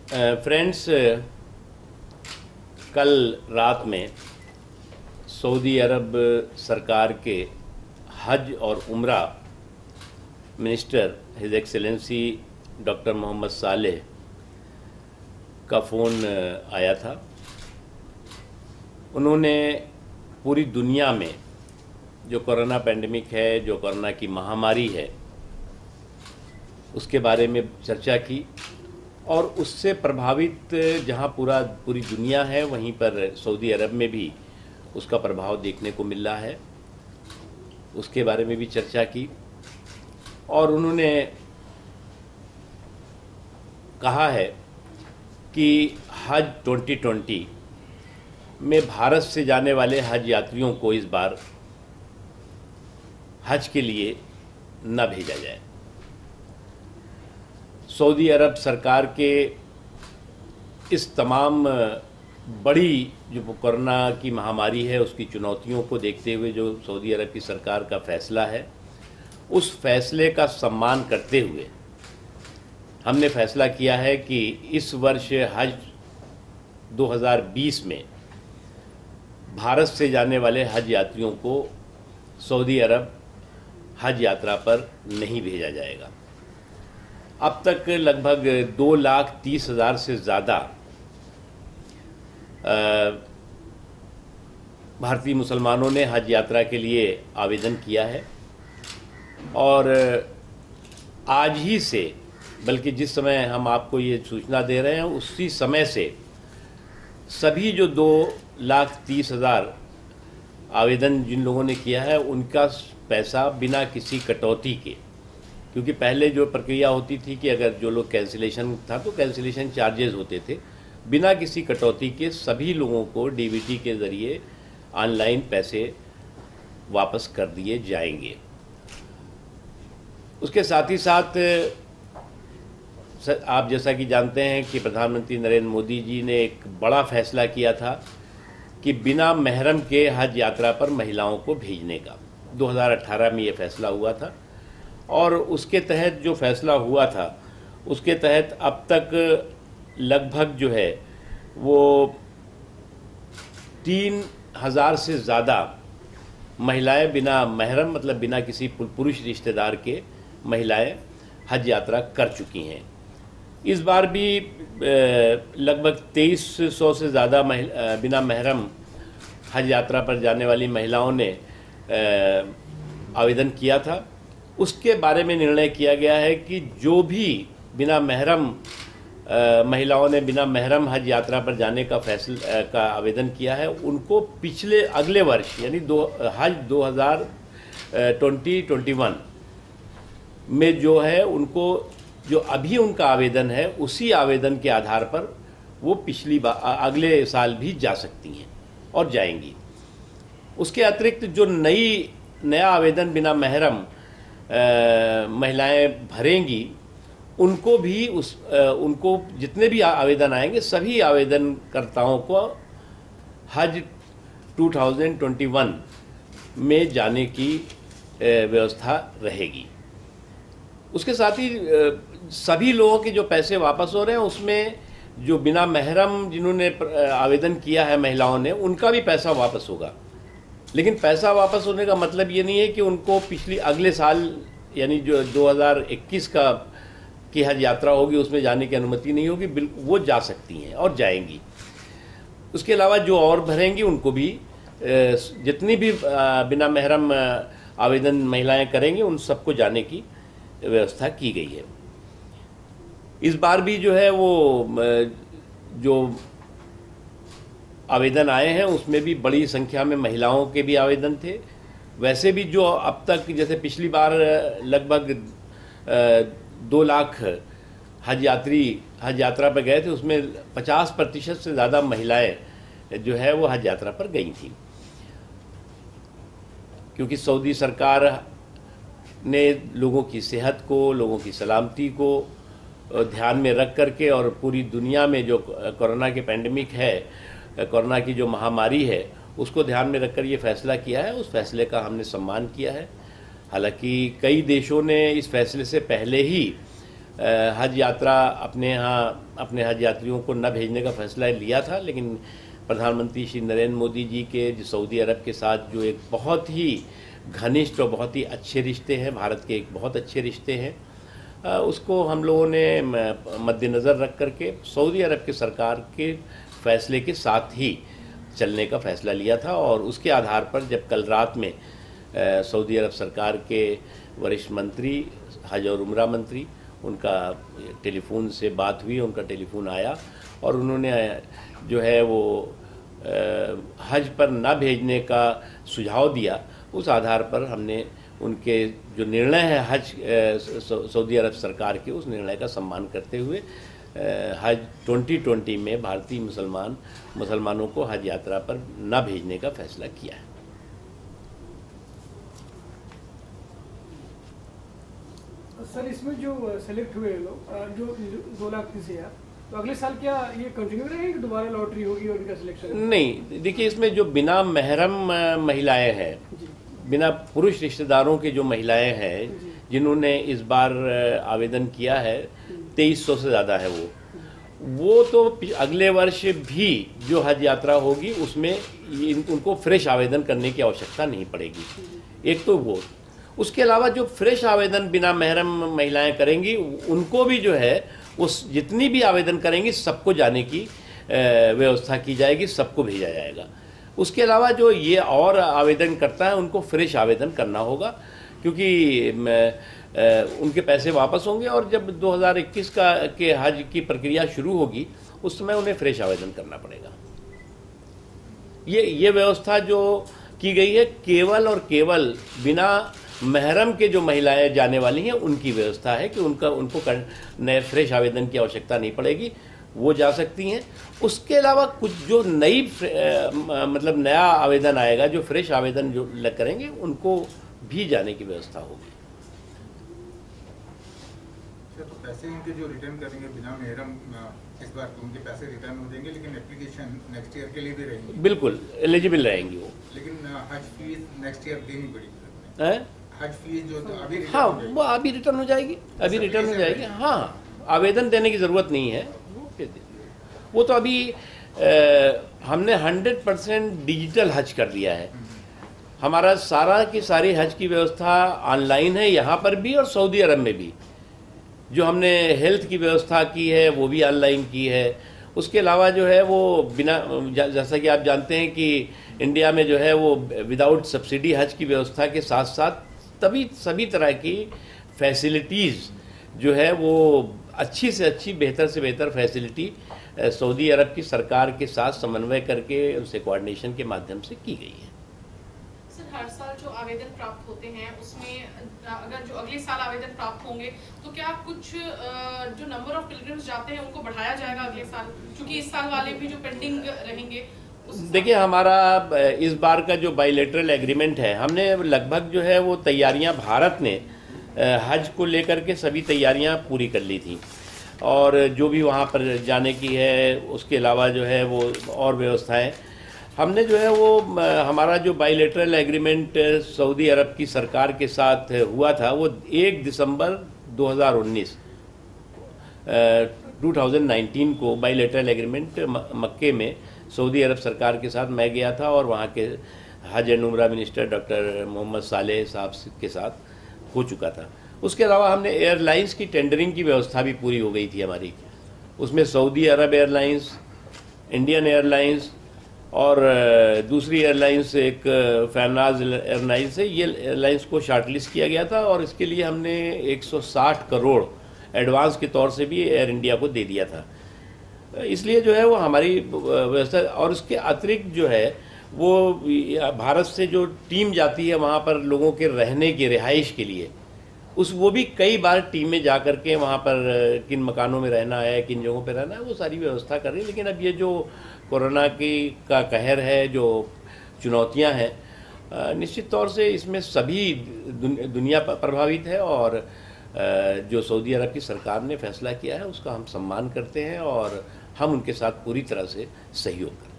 Friends, कल रात में सऊदी अरब सरकार के हज और उम्रा minister his excellency doctor Mohammad Saleh का फ़ोन आया था। उन्होंने पूरी दुनिया में जो कोरोना पेंडेमिक है, जो कोरोना की महामारी है, उसके बारे में चर्चा की और उससे प्रभावित जहां पूरी दुनिया है, वहीं पर सऊदी अरब में भी उसका प्रभाव देखने को मिल रहा है, उसके बारे में भी चर्चा की। और उन्होंने कहा है कि हज 2020 में भारत से जाने वाले हज यात्रियों को इस बार हज के लिए न भेजा जाए। सऊदी अरब सरकार के इस तमाम बड़ी जो कोरोना की महामारी है, उसकी चुनौतियों को देखते हुए जो सऊदी अरब की सरकार का फैसला है, उस फैसले का सम्मान करते हुए हमने फैसला किया है कि इस वर्ष हज 2020 में भारत से जाने वाले हज यात्रियों को सऊदी अरब हज यात्रा पर नहीं भेजा जाएगा। अब तक लगभग 2,30,000 से ज़्यादा भारतीय मुसलमानों ने हज यात्रा के लिए आवेदन किया है और आज ही से, बल्कि जिस समय हम आपको ये सूचना दे रहे हैं उसी समय से सभी जो 2,30,000 आवेदन जिन लोगों ने किया है, उनका पैसा बिना किसी कटौती के, क्योंकि पहले जो प्रक्रिया होती थी कि अगर जो लोग कैंसिलेशन था तो कैंसिलेशन चार्जेस होते थे, बिना किसी कटौती के सभी लोगों को डीबीटी के ज़रिए ऑनलाइन पैसे वापस कर दिए जाएंगे। उसके साथ ही साथ आप जैसा कि जानते हैं कि प्रधानमंत्री नरेंद्र मोदी जी ने एक बड़ा फैसला किया था कि बिना महरम के हज यात्रा पर महिलाओं को भेजने का 2018 में ये फैसला हुआ था। और उसके तहत जो फैसला हुआ था, उसके तहत अब तक लगभग जो है वो 3,000 से ज़्यादा महिलाएं बिना महरम, मतलब बिना किसी पुरुष रिश्तेदार के, महिलाएं हज यात्रा कर चुकी हैं। इस बार भी लगभग 2,300 से ज़्यादा बिना महरम हज यात्रा पर जाने वाली महिलाओं ने आवेदन किया था। उसके बारे में निर्णय किया गया है कि जो भी बिना महरम महिलाओं ने बिना महरम हज यात्रा पर जाने का आवेदन किया है, उनको अगले वर्ष यानी हज 2021 में जो है, उनको जो अभी उनका आवेदन है, उसी आवेदन के आधार पर वो अगले साल भी जा सकती हैं और जाएंगी। उसके अतिरिक्त जो नया आवेदन बिना महरम महिलाएं भरेंगी, उनको भी उनको जितने भी आवेदन आएंगे, सभी आवेदनकर्ताओं को हज 2021 में जाने की व्यवस्था रहेगी। उसके साथ ही सभी लोगों के जो पैसे वापस हो रहे हैं, उसमें जो बिना महरम जिन्होंने आवेदन किया है महिलाओं ने, उनका भी पैसा वापस होगा। लेकिन पैसा वापस होने का मतलब ये नहीं है कि उनको अगले साल यानी जो 2021 की हज यात्रा होगी उसमें जाने की अनुमति नहीं होगी। बिल्कुल वो जा सकती हैं और जाएंगी। उसके अलावा जो और भरेंगी, उनको भी जितनी भी बिना महरम आवेदन महिलाएं करेंगी, उन सबको जाने की व्यवस्था की गई है। इस बार भी जो है वो जो आवेदन आए हैं, उसमें भी बड़ी संख्या में महिलाओं के भी आवेदन थे। वैसे भी जो अब तक, जैसे पिछली बार लगभग 2 लाख हज यात्रा पर गए थे, उसमें 50% से ज़्यादा महिलाएं जो है वो हज यात्रा पर गई थी, क्योंकि सऊदी सरकार ने लोगों की सेहत को, लोगों की सलामती को ध्यान में रख करके और पूरी दुनिया में जो कोरोना के पेंडेमिक है, कोरोना की जो महामारी है, उसको ध्यान में रखकर ये फैसला किया है। उस फैसले का हमने सम्मान किया है। हालांकि कई देशों ने इस फैसले से पहले ही हज यात्रा अपने यहाँ अपने हज यात्रियों को न भेजने का फैसला लिया था, लेकिन प्रधानमंत्री श्री नरेंद्र मोदी जी के जो सऊदी अरब के साथ जो एक बहुत ही घनिष्ठ और बहुत ही अच्छे रिश्ते हैं, भारत के एक बहुत अच्छे रिश्ते हैं, उसको हम लोगों ने मद्देनज़र रख करके सऊदी अरब की सरकार के फैसले के साथ ही चलने का फ़ैसला लिया था। और उसके आधार पर जब कल रात में सऊदी अरब सरकार के वरिष्ठ मंत्री, हज और उम्रा मंत्री, उनका टेलीफोन से बात हुई, उनका टेलीफोन आया और उन्होंने जो है वो हज पर ना भेजने का सुझाव दिया। उस आधार पर हमने उनके जो निर्णय है हज सऊदी अरब सरकार के, उस निर्णय का सम्मान करते हुए हज 2020 में भारतीय मुसलमानों को हज यात्रा पर ना भेजने का फैसला किया है। सर, इसमें जो सेलेक्ट हुए लोग जो 2,30,000, तो अगले साल क्या ये कंटिन्यू रहेंगे कि दोबारा लॉटरी होगी और इनका सिलेक्शन? नहीं, देखिए, इसमें जो बिना महरम महिलाएं हैं, बिना पुरुष रिश्तेदारों के जो महिलाएं हैं जिन्होंने इस बार आवेदन किया है, 2300 से ज़्यादा है वो तो अगले वर्ष भी जो हज यात्रा होगी उसमें उनको फ्रेश आवेदन करने की आवश्यकता नहीं पड़ेगी। एक तो वो, उसके अलावा जो फ्रेश आवेदन बिना महरम महिलाएं करेंगी उनको भी जो है उस जितनी भी आवेदन करेंगी सबको जाने की व्यवस्था की जाएगी, सबको भेजा जाएगा। उसके अलावा जो ये और आवेदन करता है उनको फ्रेश आवेदन करना होगा, क्योंकि उनके पैसे वापस होंगे और जब 2021 के हज की प्रक्रिया शुरू होगी उस समय उन्हें फ्रेश आवेदन करना पड़ेगा। ये व्यवस्था जो की गई है केवल और केवल बिना महरम के जो महिलाएं जाने वाली हैं उनकी व्यवस्था है कि उनको नए फ्रेश आवेदन की आवश्यकता नहीं पड़ेगी, वो जा सकती हैं। उसके अलावा कुछ जो मतलब नया आवेदन आएगा, जो फ्रेश आवेदन जो करेंगे उनको भी जाने की व्यवस्था होगी। तो पैसे इनके जो रिटर्न करेंगे बिना महरम, इस बार तो उनके पैसे रिटर्न हो जाएंगे, लेकिन एप्लीकेशन नेक्स्ट ईयर के लिए भी रहेंगी? बिल्कुल एलिजिबल रहेंगी वो। लेकिन हज फीस नेक्स्ट ईयर देनी पड़ेगी है? हज फीस जो तो अभी हाँ, वो अभी रिटर्न हो जाएगी, अभी रिटर्न हो जाएगी। हाँ, आवेदन देने की ज़रूरत नहीं है, वो तो अभी हमने 100% डिजिटल हज कर दिया है। हमारा सारा की सारी हज की व्यवस्था ऑनलाइन है, यहाँ पर भी और सऊदी अरब में भी। जो हमने हेल्थ की व्यवस्था की है वो भी ऑनलाइन की है। उसके अलावा जो है वो बिना, जैसा कि आप जानते हैं कि इंडिया में जो है वो विदाउट सब्सिडी हज की व्यवस्था के साथ साथ सभी तरह की फैसिलिटीज़ जो है वो अच्छी से अच्छी, बेहतर से बेहतर फैसिलिटी सऊदी अरब की सरकार के साथ समन्वय करके उनसे कोऑर्डिनेशन के माध्यम से की गई है। सर, हर साल जो आवेदन प्राप्त होते हैं उसमें अगर जो अगले साल आवेदन प्राप्त होंगे तो क्या कुछ जो नंबर ऑफ पिलग्रिम्स जाते हैं उनको बढ़ाया जाएगा अगले साल, क्योंकि इस साल वाले भी जो पेंडिंग रहेंगे? देखिए, हमारा इस बार का जो बायलैटरल एग्रीमेंट है, हमने लगभग जो है वो तैयारियां, भारत ने हज को लेकर के सभी तैयारियां पूरी कर ली थी और जो भी वहाँ पर जाने की है, उसके अलावा जो है वो और व्यवस्थाएं हमने जो है वो हमारा जो बायलैटरल एग्रीमेंट सऊदी अरब की सरकार के साथ हुआ था वो 1 दिसंबर 2019 को बायलैटरल एग्रीमेंट मक्के में सऊदी अरब सरकार के साथ मैं गया था और वहाँ के हज एंड उम्रा मिनिस्टर डॉक्टर मोहम्मद सालेह साहब के साथ हो चुका था। उसके अलावा हमने एयरलाइंस की टेंडरिंग की व्यवस्था भी पूरी हो गई थी हमारी। उसमें Saudi Arab airlines, Indian airlines और दूसरी एयरलाइंस एक फैमनाज एयरलाइंस है, ये एयरलाइंस को शॉर्टलिस्ट किया गया था और इसके लिए हमने 160 करोड़ एडवांस के तौर से भी एयर इंडिया को दे दिया था। इसलिए जो है वो हमारी व्यवस्था, और उसके अतिरिक्त जो है वो भारत से जो टीम जाती है वहाँ पर लोगों के रहने की, रिहाइश के लिए, वो भी कई बार टीमें जा कर के वहाँ पर किन मकानों में रहना है, किन जगहों पे रहना है, वो सारी व्यवस्था कर रही है। लेकिन अब ये जो कोरोना का कहर है, जो चुनौतियाँ हैं, निश्चित तौर से इसमें सभी दुनिया प्रभावित है और जो सऊदी अरब की सरकार ने फैसला किया है उसका हम सम्मान करते हैं और हम उनके साथ पूरी तरह से सहयोग करते हैं।